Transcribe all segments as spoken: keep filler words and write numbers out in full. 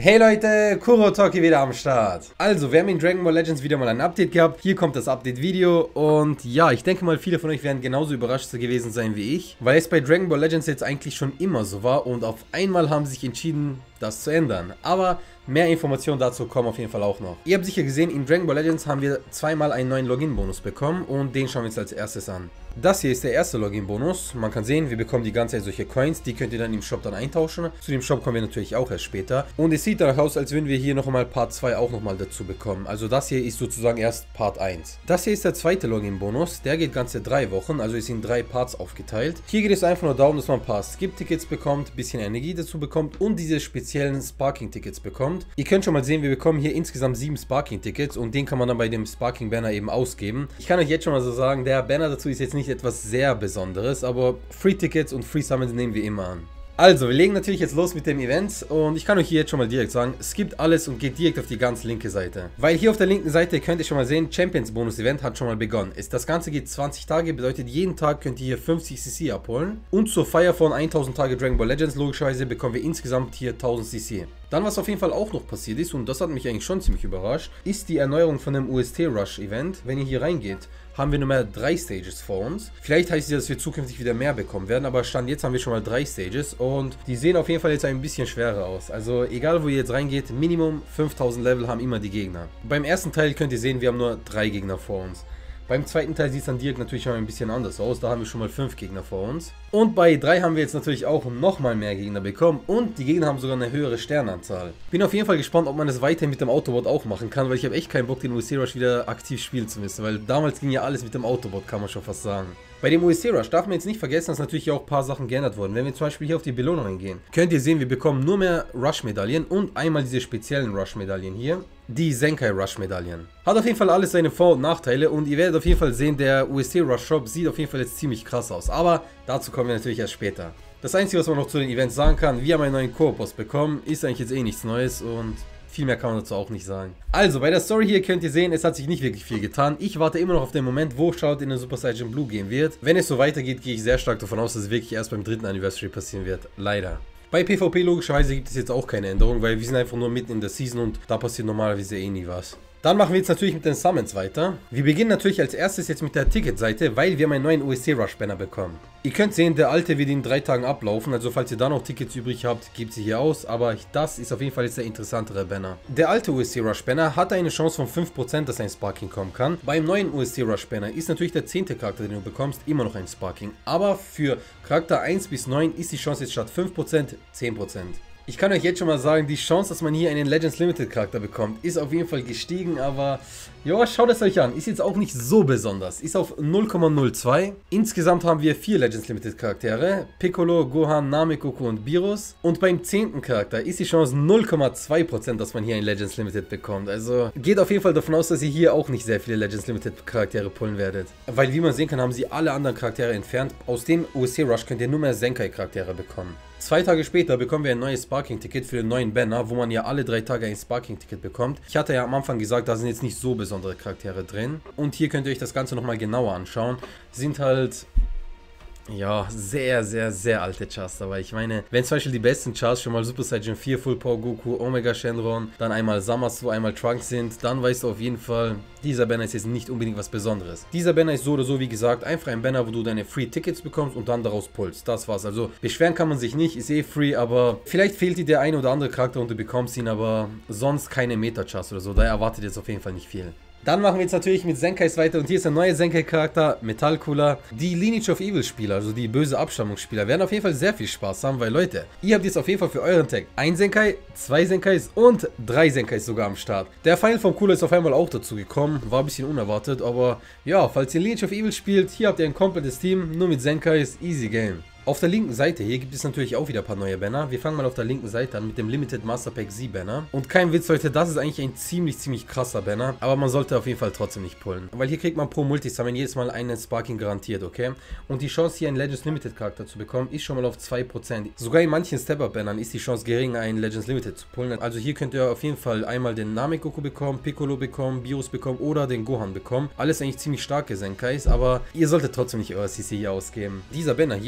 Hey Leute, Kurotoki wieder am Start. Also, wir haben in Dragon Ball Legends wieder mal ein Update gehabt. Hier kommt das Update-Video und ja, ich denke mal, viele von euch werden genauso überrascht gewesen sein wie ich, weil es bei Dragon Ball Legends jetzt eigentlich schon immer so war und auf einmal haben sie sich entschieden, das zu ändern. Aber mehr Informationen dazu kommen auf jeden Fall auch noch. Ihr habt sicher gesehen, in Dragon Ball Legends haben wir zweimal einen neuen Login-Bonus bekommen und den schauen wir uns als erstes an. Das hier ist der erste Login-Bonus. Man kann sehen, wir bekommen die ganze Zeit solche Coins, die könnt ihr dann im Shop dann eintauschen. Zu dem Shop kommen wir natürlich auch erst später. Und es sieht danach aus, als würden wir hier nochmal Part zwei auch nochmal dazu bekommen. Also das hier ist sozusagen erst Part eins. Das hier ist der zweite Login-Bonus. Der geht ganze drei Wochen, also ist in drei Parts aufgeteilt. Hier geht es einfach nur darum, dass man ein paar Skip-Tickets bekommt, ein bisschen Energie dazu bekommt und diese speziellen Sparking-Tickets bekommt. Ihr könnt schon mal sehen, wir bekommen hier insgesamt sieben Sparking-Tickets und den kann man dann bei dem Sparking-Banner eben ausgeben. Ich kann euch jetzt schon mal so sagen, der Banner dazu ist jetzt nicht etwas sehr Besonderes, aber Free-Tickets und Free-Summons nehmen wir immer an. Also, wir legen natürlich jetzt los mit dem Event und ich kann euch hier jetzt schon mal direkt sagen, skippt alles und geht direkt auf die ganz linke Seite. Weil hier auf der linken Seite könnt ihr schon mal sehen, Champions Bonus Event hat schon mal begonnen. Das Ganze geht zwanzig Tage, bedeutet jeden Tag könnt ihr hier fünfzig C C abholen. Und zur Feier von tausend Tage Dragon Ball Legends logischerweise bekommen wir insgesamt hier tausend C C. Dann, was auf jeden Fall auch noch passiert ist, und das hat mich eigentlich schon ziemlich überrascht, ist die Erneuerung von dem U S T Rush Event. Wenn ihr hier reingeht, haben wir nur mehr drei Stages vor uns. Vielleicht heißt es, dass wir zukünftig wieder mehr bekommen werden, aber Stand jetzt haben wir schon mal drei Stages und die sehen auf jeden Fall jetzt ein bisschen schwerer aus. Also egal, wo ihr jetzt reingeht, Minimum fünftausend Level haben immer die Gegner. Beim ersten Teil könnt ihr sehen, wir haben nur drei Gegner vor uns. Beim zweiten Teil sieht es dann direkt natürlich schon ein bisschen anders aus, da haben wir schon mal fünf Gegner vor uns. Und bei drei haben wir jetzt natürlich auch nochmal mehr Gegner bekommen und die Gegner haben sogar eine höhere Sternanzahl. Bin auf jeden Fall gespannt, ob man das weiterhin mit dem Autobot auch machen kann, weil ich habe echt keinen Bock, den U S T Rush wieder aktiv spielen zu müssen, weil damals ging ja alles mit dem Autobot, kann man schon fast sagen. Bei dem U S T Rush darf man jetzt nicht vergessen, dass natürlich auch ein paar Sachen geändert wurden. Wenn wir zum Beispiel hier auf die Belohnungen gehen, könnt ihr sehen, wir bekommen nur mehr Rush-Medaillen und einmal diese speziellen Rush-Medaillen hier, die Zenkai-Rush-Medaillen. Hat auf jeden Fall alles seine Vor- und Nachteile und ihr werdet auf jeden Fall sehen, der U S T Rush Shop sieht auf jeden Fall jetzt ziemlich krass aus, aber dazu kommen wir natürlich erst später. Das Einzige, was man noch zu den Events sagen kann, wir haben einen neuen Koop-Boss bekommen, ist eigentlich jetzt eh nichts Neues und viel mehr kann man dazu auch nicht sagen. Also, bei der Story hier könnt ihr sehen, es hat sich nicht wirklich viel getan. Ich warte immer noch auf den Moment, wo Shoutout in den Super Saiyan Blue gehen wird. Wenn es so weitergeht, gehe ich sehr stark davon aus, dass es wirklich erst beim dritten Anniversary passieren wird. Leider. Bei PvP logischerweise gibt es jetzt auch keine Änderung, weil wir sind einfach nur mitten in der Season und da passiert normalerweise eh nie was. Dann machen wir jetzt natürlich mit den Summons weiter. Wir beginnen natürlich als erstes jetzt mit der Ticketseite, weil wir haben einen neuen U S T Rush Banner bekommen. Ihr könnt sehen, der alte wird in drei Tagen ablaufen, also falls ihr da noch Tickets übrig habt, gebt sie hier aus, aber das ist auf jeden Fall jetzt der interessantere Banner. Der alte U S T Rush Banner hat eine Chance von fünf Prozent, dass ein Sparking kommen kann. Beim neuen U S T Rush Banner ist natürlich der zehnte Charakter, den du bekommst, immer noch ein Sparking, aber für Charakter eins bis neun ist die Chance jetzt statt fünf Prozent zehn Prozent. Ich kann euch jetzt schon mal sagen, die Chance, dass man hier einen Legends Limited Charakter bekommt, ist auf jeden Fall gestiegen, aber ja, schaut es euch an, ist jetzt auch nicht so besonders, ist auf null Komma null zwei. Insgesamt haben wir vier Legends Limited Charaktere, Piccolo, Gohan, Namekoku und Beerus. Und beim zehnten Charakter ist die Chance null Komma zwei Prozent, dass man hier einen Legends Limited bekommt. Also geht auf jeden Fall davon aus, dass ihr hier auch nicht sehr viele Legends Limited Charaktere pullen werdet. Weil wie man sehen kann, haben sie alle anderen Charaktere entfernt. Aus dem U S T Rush könnt ihr nur mehr Zenkai Charaktere bekommen. Zwei Tage später bekommen wir ein neues Sparking-Ticket für den neuen Banner, wo man ja alle drei Tage ein Sparking-Ticket bekommt. Ich hatte ja am Anfang gesagt, da sind jetzt nicht so besondere Charaktere drin. Und hier könnt ihr euch das Ganze nochmal genauer anschauen. Sind halt, ja, sehr, sehr, sehr alte Chars dabei. Ich meine, wenn zum Beispiel die besten Chars schon mal Super Saiyan vier, Full Power Goku, Omega Shenron, dann einmal Zamasu, einmal Trunks sind, dann weißt du auf jeden Fall, dieser Banner ist jetzt nicht unbedingt was Besonderes. Dieser Banner ist so oder so, wie gesagt, einfach ein Banner, wo du deine Free Tickets bekommst und dann daraus pullst. Das war's. Also beschweren kann man sich nicht, ist eh free, aber vielleicht fehlt dir der ein oder andere Charakter und du bekommst ihn, aber sonst keine Meta-Chars oder so. Da erwartet jetzt auf jeden Fall nicht viel. Dann machen wir jetzt natürlich mit Zenkais weiter und hier ist der neue Zenkai-Charakter, Metall Cooler. Die Lineage of Evil Spieler, also die böse Abstammungsspieler, werden auf jeden Fall sehr viel Spaß haben, weil Leute, ihr habt jetzt auf jeden Fall für euren Tag ein Zenkai, zwei Zenkais und drei Zenkais sogar am Start. Der Final vom Cooler ist auf einmal auch dazu gekommen, war ein bisschen unerwartet, aber ja, falls ihr Lineage of Evil spielt, hier habt ihr ein komplettes Team, nur mit Zenkais, easy game. Auf der linken Seite hier gibt es natürlich auch wieder ein paar neue Banner. Wir fangen mal auf der linken Seite an mit dem Limited Master Pack Z Banner. Und kein Witz, Leute, das ist eigentlich ein ziemlich, ziemlich krasser Banner. Aber man sollte auf jeden Fall trotzdem nicht pullen. Weil hier kriegt man pro Multisummon jedes Mal einen Sparking garantiert, okay? Und die Chance, hier einen Legends Limited Charakter zu bekommen, ist schon mal auf zwei Prozent. Sogar in manchen Step-Up-Bannern ist die Chance gering, einen Legends Limited zu pullen. Also hier könnt ihr auf jeden Fall einmal den Namekoku bekommen, Piccolo bekommen, Beerus bekommen oder den Gohan bekommen. Alles eigentlich ziemlich starke Zenkais, aber ihr solltet trotzdem nicht euer C C hier ausgeben. Dieser Banner hier bleibt sogar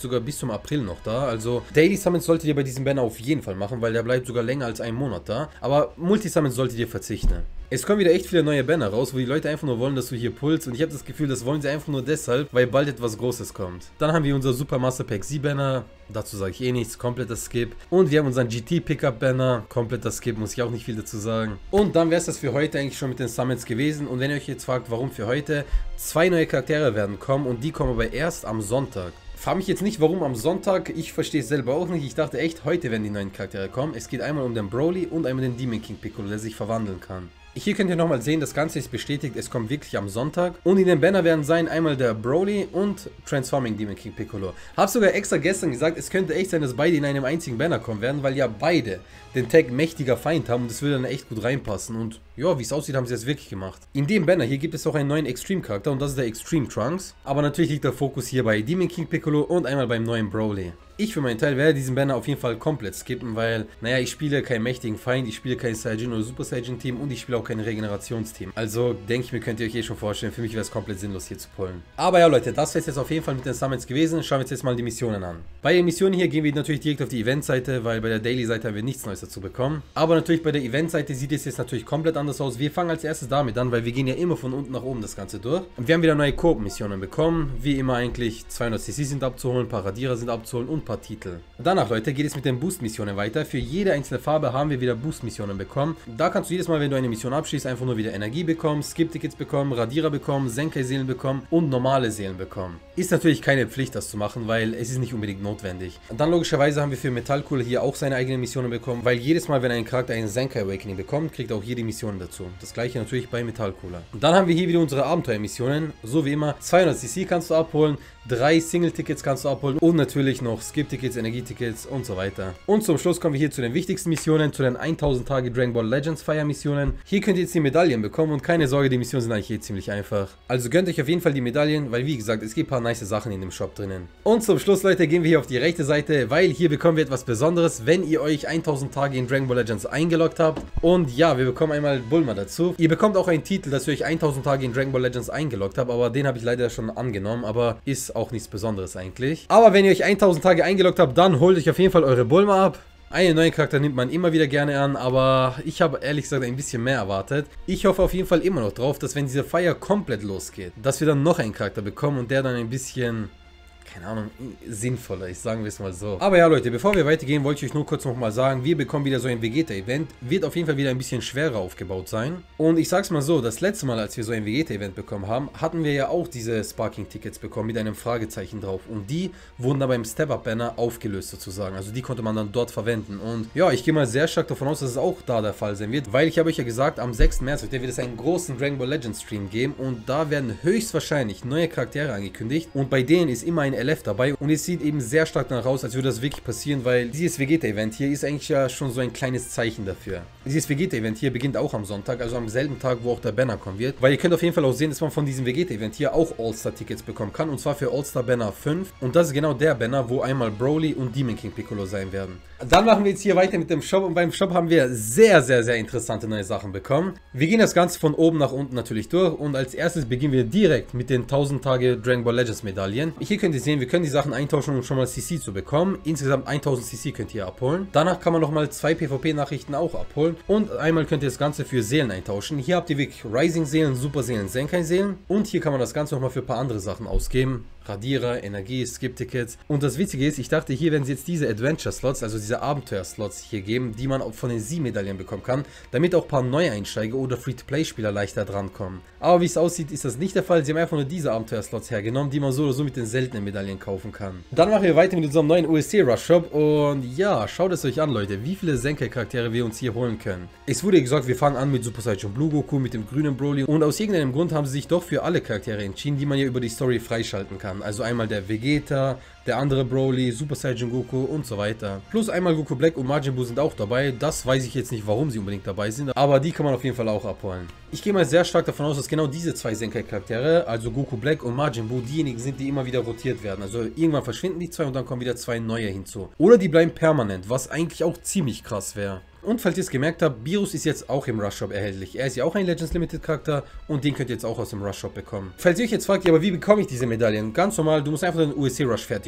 sogar bis zum April noch da. Also Daily Summons solltet ihr bei diesem Banner auf jeden Fall machen, weil der bleibt sogar länger als einen Monat da. Aber Multi-Summons solltet ihr verzichten. Es kommen wieder echt viele neue Banner raus, wo die Leute einfach nur wollen, dass du hier pulst. Und ich habe das Gefühl, das wollen sie einfach nur deshalb, weil bald etwas Großes kommt. Dann haben wir unser Super Master Pack Z Banner. Dazu sage ich eh nichts, kompletter Skip. Und wir haben unseren G T Pickup Banner. Kompletter Skip, muss ich auch nicht viel dazu sagen. Und dann wäre es das für heute eigentlich schon mit den Summons gewesen. Und wenn ihr euch jetzt fragt, warum für heute, zwei neue Charaktere werden kommen und die kommen aber erst am Sonntag. Frag mich jetzt nicht, warum am Sonntag, ich verstehe es selber auch nicht. Ich dachte echt, heute werden die neuen Charaktere kommen. Es geht einmal um den Broly und einmal den Demon King Piccolo, der sich verwandeln kann. Hier könnt ihr nochmal sehen, das Ganze ist bestätigt, es kommt wirklich am Sonntag. Und in den Banner werden sein einmal der Broly und Transforming Demon King Piccolo. Hab sogar extra gestern gesagt, es könnte echt sein, dass beide in einem einzigen Banner kommen werden, weil ja beide den Tag mächtiger Feind haben und das würde dann echt gut reinpassen. Und ja, wie es aussieht, haben sie das wirklich gemacht. In dem Banner hier gibt es auch einen neuen Extreme Charakter und das ist der Extreme Trunks. Aber natürlich liegt der Fokus hier bei Demon King Piccolo und einmal beim neuen Broly. Ich für meinen Teil werde diesen Banner auf jeden Fall komplett skippen, weil, naja, ich spiele keinen mächtigen Feind, ich spiele kein Saiyajin oder Super Saiyajin Team und ich spiele auch kein Regenerationsteam. Also, denke ich mir, könnt ihr euch eh schon vorstellen, für mich wäre es komplett sinnlos hier zu pullen. Aber ja, Leute, das wäre es jetzt auf jeden Fall mit den Summons gewesen. Schauen wir uns jetzt mal die Missionen an. Bei den Missionen hier gehen wir natürlich direkt auf die Event-Seite, weil bei der Daily-Seite haben wir nichts Neues dazu bekommen. Aber natürlich bei der Event-Seite sieht es jetzt natürlich komplett anders aus. Wir fangen als erstes damit an, weil wir gehen ja immer von unten nach oben das Ganze durch. Und wir haben wieder neue Koop-Missionen bekommen. Wie immer eigentlich zweihundert C C sind abzuholen, ein paar Radierer sind abzuholen und ein paar Titel. Danach, Leute, geht es mit den Boost-Missionen weiter. Für jede einzelne Farbe haben wir wieder Boost-Missionen bekommen. Da kannst du jedes Mal, wenn du eine Mission abschließt, einfach nur wieder Energie bekommen, Skip-Tickets bekommen, Radierer bekommen, Zenkai-Seelen bekommen und normale Seelen bekommen. Ist natürlich keine Pflicht, das zu machen, weil es ist nicht unbedingt notwendig. Und dann logischerweise haben wir für Metallcooler hier auch seine eigenen Missionen bekommen, weil jedes Mal, wenn ein Charakter einen Zenkai-Awakening bekommt, kriegt auch jede Mission dazu. Das gleiche natürlich bei Metallcooler. Und dann haben wir hier wieder unsere Abenteuermissionen. So wie immer, zweihundert C C kannst du abholen, drei Single-Tickets kannst du abholen und natürlich noch Skip-Tickets, Energietickets und so weiter. Und zum Schluss kommen wir hier zu den wichtigsten Missionen, zu den tausend Tage Dragon Ball Legends Fire Missionen. Hier könnt ihr jetzt die Medaillen bekommen und keine Sorge, die Missionen sind eigentlich eh ziemlich einfach. Also gönnt euch auf jeden Fall die Medaillen, weil wie gesagt, es gibt ein paar nice Sachen in dem Shop drinnen. Und zum Schluss, Leute, gehen wir hier auf die rechte Seite, weil hier bekommen wir etwas Besonderes, wenn ihr euch tausend Tage in Dragon Ball Legends eingeloggt habt. Und ja, wir bekommen einmal Bulma dazu. Ihr bekommt auch einen Titel, dass ihr euch tausend Tage in Dragon Ball Legends eingeloggt habt, aber den habe ich leider schon angenommen, aber ist auch nichts Besonderes eigentlich. Aber wenn ihr euch tausend Tage eingeloggt habt, dann holt euch auf jeden Fall eure Bulma ab. Einen neuen Charakter nimmt man immer wieder gerne an, aber ich habe ehrlich gesagt ein bisschen mehr erwartet. Ich hoffe auf jeden Fall immer noch drauf, dass wenn diese Feier komplett losgeht, dass wir dann noch einen Charakter bekommen und der dann ein bisschen, keine Ahnung, sinnvoller ist, sagen wir es mal so. Aber ja, Leute, bevor wir weitergehen, wollte ich euch nur kurz nochmal sagen, wir bekommen wieder so ein Vegeta-Event. Wird auf jeden Fall wieder ein bisschen schwerer aufgebaut sein. Und ich sag's mal so, das letzte Mal, als wir so ein Vegeta-Event bekommen haben, hatten wir ja auch diese Sparking-Tickets bekommen mit einem Fragezeichen drauf. Und die wurden dann beim Step-Up-Banner aufgelöst sozusagen. Also die konnte man dann dort verwenden. Und ja, ich gehe mal sehr stark davon aus, dass es auch da der Fall sein wird. Weil ich habe euch ja gesagt, am sechsten März wird es einen großen Dragon Ball Legends Stream geben. Und da werden höchstwahrscheinlich neue Charaktere angekündigt. Und bei denen ist immer ein L F dabei und es sieht eben sehr stark danach aus, als würde das wirklich passieren, weil dieses Vegeta-Event hier ist eigentlich ja schon so ein kleines Zeichen dafür. Dieses Vegeta-Event hier beginnt auch am Sonntag, also am selben Tag, wo auch der Banner kommen wird, weil ihr könnt auf jeden Fall auch sehen, dass man von diesem Vegeta-Event hier auch All-Star-Tickets bekommen kann und zwar für All-Star Banner fünf und das ist genau der Banner, wo einmal Broly und Demon King Piccolo sein werden. Dann machen wir jetzt hier weiter mit dem Shop und beim Shop haben wir sehr, sehr, sehr interessante neue Sachen bekommen. Wir gehen das Ganze von oben nach unten natürlich durch und als erstes beginnen wir direkt mit den tausend Tage Dragon Ball Legends Medaillen. Hier könnt ihr sehen, wir können die Sachen eintauschen, um schon mal C C zu bekommen. Insgesamt tausend C C könnt ihr abholen. Danach kann man nochmal zwei PvP-Nachrichten auch abholen. Und einmal könnt ihr das Ganze für Seelen eintauschen. Hier habt ihr wirklich Rising-Seelen, Super-Seelen, Zenkai-Seelen. Und hier kann man das Ganze nochmal für ein paar andere Sachen ausgeben. Radierer, Energie, Skip-Tickets. Und das Witzige ist, ich dachte, hier werden sie jetzt diese Adventure-Slots, also diese Abenteuer-Slots hier geben, die man auch von den Z-Medaillen bekommen kann, damit auch ein paar Neueinsteiger oder Free-to-Play-Spieler leichter drankommen. Aber wie es aussieht, ist das nicht der Fall. Sie haben einfach nur diese Abenteuer-Slots hergenommen, die man so oder so mit den seltenen Medaillen kaufen kann. Dann machen wir weiter mit unserem neuen U S C-Rush-Shop und ja, schaut es euch an, Leute, wie viele Zenkai-Charaktere wir uns hier holen können. Es wurde gesagt, wir fangen an mit Super Saiyan Blue Goku, mit dem grünen Broly und aus irgendeinem Grund haben sie sich doch für alle Charaktere entschieden, die man ja über die Story freischalten kann. Also einmal der Vegeta, der andere Broly, Super Saiyan Goku und so weiter. Plus einmal Goku Black und Majin Buu sind auch dabei. Das weiß ich jetzt nicht, warum sie unbedingt dabei sind, aber die kann man auf jeden Fall auch abholen. Ich gehe mal sehr stark davon aus, dass genau diese zwei Zenkai-Charaktere, also Goku Black und Majin Buu, diejenigen sind, die immer wieder rotiert werden. Also irgendwann verschwinden die zwei und dann kommen wieder zwei neue hinzu. Oder die bleiben permanent, was eigentlich auch ziemlich krass wäre. Und falls ihr es gemerkt habt, Beerus ist jetzt auch im Rush Shop erhältlich. Er ist ja auch ein Legends Limited Charakter und den könnt ihr jetzt auch aus dem Rush Shop bekommen. Falls ihr euch jetzt fragt, ja, aber wie bekomme ich diese Medaillen? Ganz normal, du musst einfach den U S C Rush fertig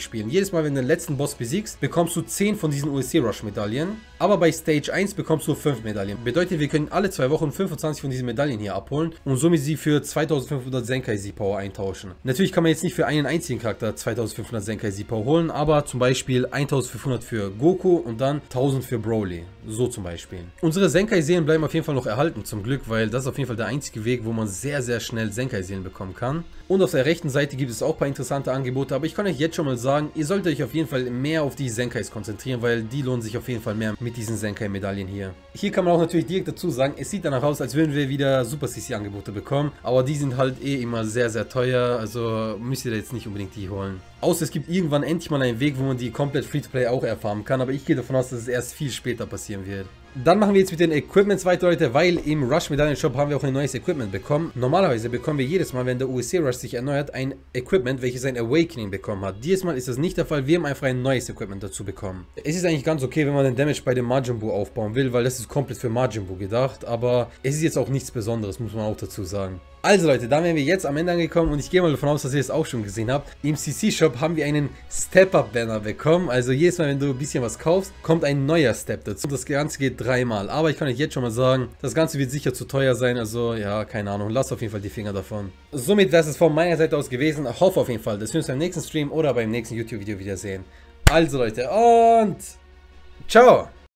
spielen. Jedes Mal, wenn du den letzten Boss besiegst, bekommst du zehn von diesen U S C Rush Medaillen. Aber bei Stage eins bekommst du fünf Medaillen. Bedeutet, wir können alle zwei Wochen fünfundzwanzig von diesen Medaillen hier abholen und somit sie für zweitausendfünfhundert Zenkai Z-Power eintauschen. Natürlich kann man jetzt nicht für einen einzigen Charakter zweitausendfünfhundert Zenkai Z-Power holen, aber zum Beispiel eintausendfünfhundert für Goku und dann tausend für Broly. So zum Beispiel. Unsere Zenkai-Seelen bleiben auf jeden Fall noch erhalten, zum Glück, weil das ist auf jeden Fall der einzige Weg, wo man sehr, sehr schnell Zenkai-Seelen bekommen kann. Und auf der rechten Seite gibt es auch ein paar interessante Angebote, aber ich kann euch jetzt schon mal sagen, ihr solltet euch auf jeden Fall mehr auf die Zenkais konzentrieren, weil die lohnen sich auf jeden Fall mehr mit diesen Zenkai-Medaillen hier. Hier kann man auch natürlich direkt dazu sagen, es sieht danach aus, als würden wir wieder Super C C-Angebote bekommen, aber die sind halt eh immer sehr, sehr teuer, also müsst ihr da jetzt nicht unbedingt die holen. Außer es gibt irgendwann endlich mal einen Weg, wo man die komplett Free-to-Play auch erfahren kann, aber ich gehe davon aus, dass es erst viel später passieren wird. Dann machen wir jetzt mit den Equipments weiter, Leute, weil im Rush Medaillen Shop haben wir auch ein neues Equipment bekommen. Normalerweise bekommen wir jedes Mal, wenn der U S C Rush sich erneuert, ein Equipment, welches ein Awakening bekommen hat. Dieses Mal ist das nicht der Fall, wir haben einfach ein neues Equipment dazu bekommen. Es ist eigentlich ganz okay, wenn man den Damage bei dem Majin Buu aufbauen will, weil das ist komplett für Majin Buu gedacht, aber es ist jetzt auch nichts Besonderes, muss man auch dazu sagen. Also Leute, da wären wir jetzt am Ende angekommen und ich gehe mal davon aus, dass ihr es auch schon gesehen habt. Im C C-Shop haben wir einen Step-Up-Banner bekommen. Also jedes Mal, wenn du ein bisschen was kaufst, kommt ein neuer Step dazu. Das Ganze geht dreimal. Aber ich kann euch jetzt schon mal sagen, das Ganze wird sicher zu teuer sein. Also ja, keine Ahnung. Lasst auf jeden Fall die Finger davon. Somit wäre es von meiner Seite aus gewesen. Ich hoffe auf jeden Fall, dass wir uns beim nächsten Stream oder beim nächsten YouTube-Video wiedersehen. Also Leute, und ciao!